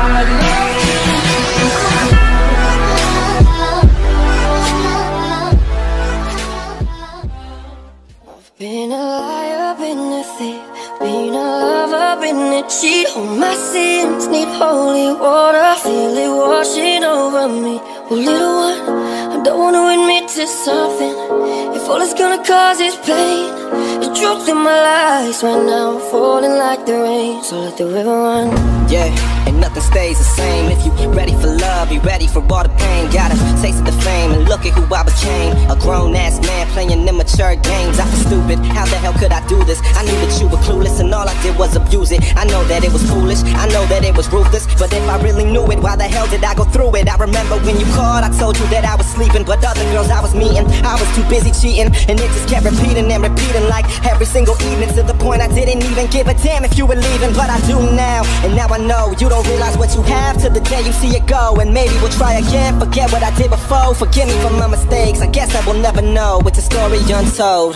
Been a liar, been a thief, been a lover, been a cheat. All my sins need holy water, feel it washing over me. Oh little one, I don't want to admit to something. If all it's gonna cause is pain, the truth in my lies right now, I'm falling like the rain. So let the river run. Yeah, and nothing stays the same. If you ready for love, be ready for all the pain. Gotta taste of the fame and look at who I became. A grown-ass man playing immature games. I feel stupid, how the hell could I do this? I knew that you were clueless and all I did was abuse it. I know that it was foolish, I know that it was ruthless, but if I really knew it, why the hell did I go through it? I remember when you called, I told you that I was sleeping, but other girls I was meeting, I was too busy cheating. And it just kept repeating and repeating like every single evening, to the point I didn't even give a damn if you were leaving. But I do now, and now I know you don't realize what you have till the day you see it go. And maybe we'll try again, forget what I did before. Forgive me for my mistakes, I guess I will never know. It's a story untold.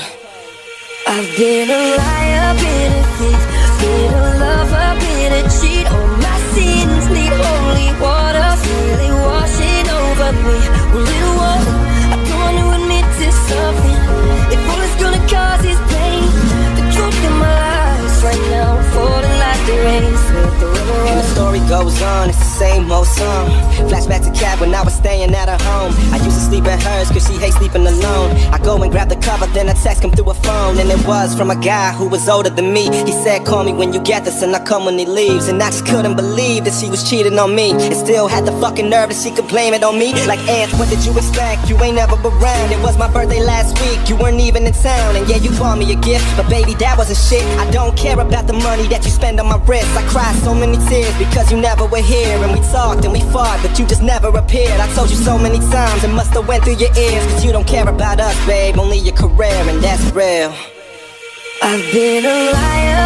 I've been a liar, been a thief, been a lover, been a cheat. All my sins need holy water, feel it washing over me. Oh little one, I don't want to admit to something. If all it's gonna cause is pain, the truth in my lies right now, I'm falling like the rain. So let the river run. And the story goes on, it's the same old song. Flashback to Cat when I was staying at her home. I used to sleep at hers cause she hates sleeping alone. I go and grab the cover, then a text come through a phone. And it was from a guy who was older than me. He said call me when you get this and I come when he leaves. And I just couldn't believe that she was cheating on me, and still had the fucking nerve that she could blame it on me. Like, Aunt, what did you expect? You ain't never around. It was my birthday last week, you weren't even in town. And yeah, you bought me a gift, but baby, that wasn't shit. I don't care about the money that you spend on my wrist. I cried so many tears because you never were here. And we talked and we fought, but you just never appeared. I told you so many times, it must have went through your ears, cause you don't care about us, babe, only your career, and that's real. I've been a liar,